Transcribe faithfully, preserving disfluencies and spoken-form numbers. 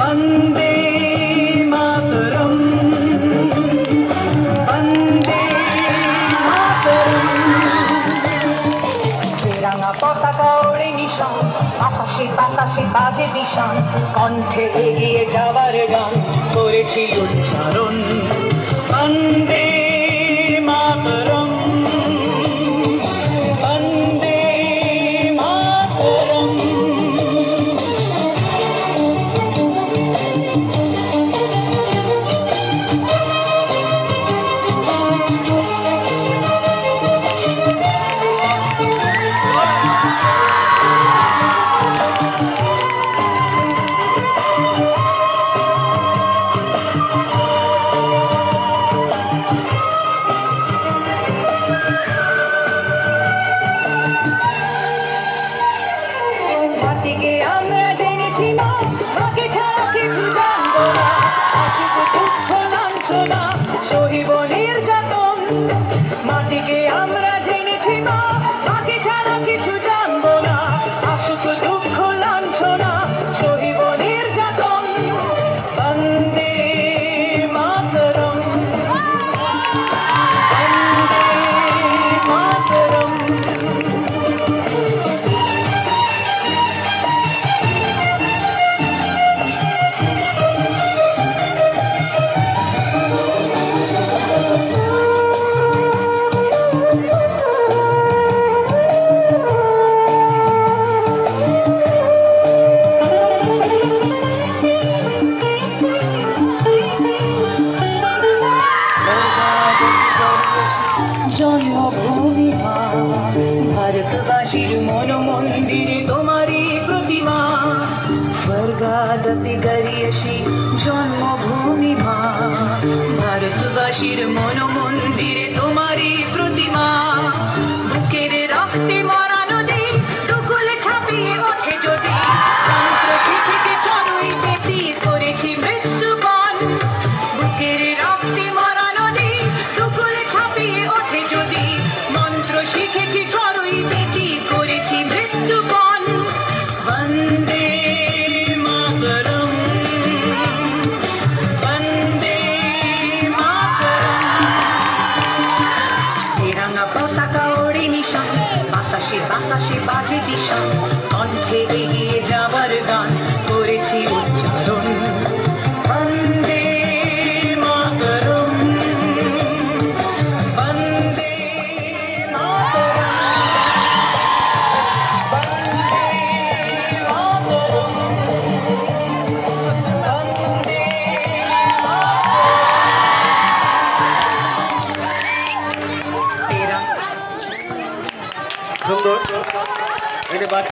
वंदे मातरम वंदे मातरम तिरंगा पताका ओड़े निशान आकाशे बाताशे बाजे दिशान कण्ठे एगिए जावार गान करेছি उच्चारण वंदे मातरम वंदे मातरम মাটিকে আমরা জেনেছি মা মাটি ছাড়া কিছু জানবো না আসুক দুঃখ লাঞ্ছনা সহিব নির্যাতন বন্দে মাতরম বন্দে মাতরম জন্মভূমি মা ভারতবাসীর মন মন্দিরে তোমারই প্রতিমা স্বর্গাদপি গরিয়সী জন্মভূমি মা ভারতবাসীর মন মন্দিরে তোমারই প্রতিমা বুকের রক্তে মরা নদী টুকুলে ছাপিয়ে ওঠে যদি থেকে চলই পেতি করেছি মৃত্যুবন বুকের রক্তে মরা নদী টুকুলে ছাপিয়ে ওঠে যদি মন্ত্র শিখেছি চড়ুই বেটি করেছি মৃত্যুবন বন্দে মাতরম বন্দে মাতরম তিরঙ্গা পতাকা ওড়ে নিশান বাতাসে বাতাসে বাজে দিশা কণ্ঠে এগিয়ে যাবার গান করেছি উচ্চারণ বন্দে মাতরম বন্দে মাতরম বন্দে মাতরম বন্দে মাতরম সুন্দর।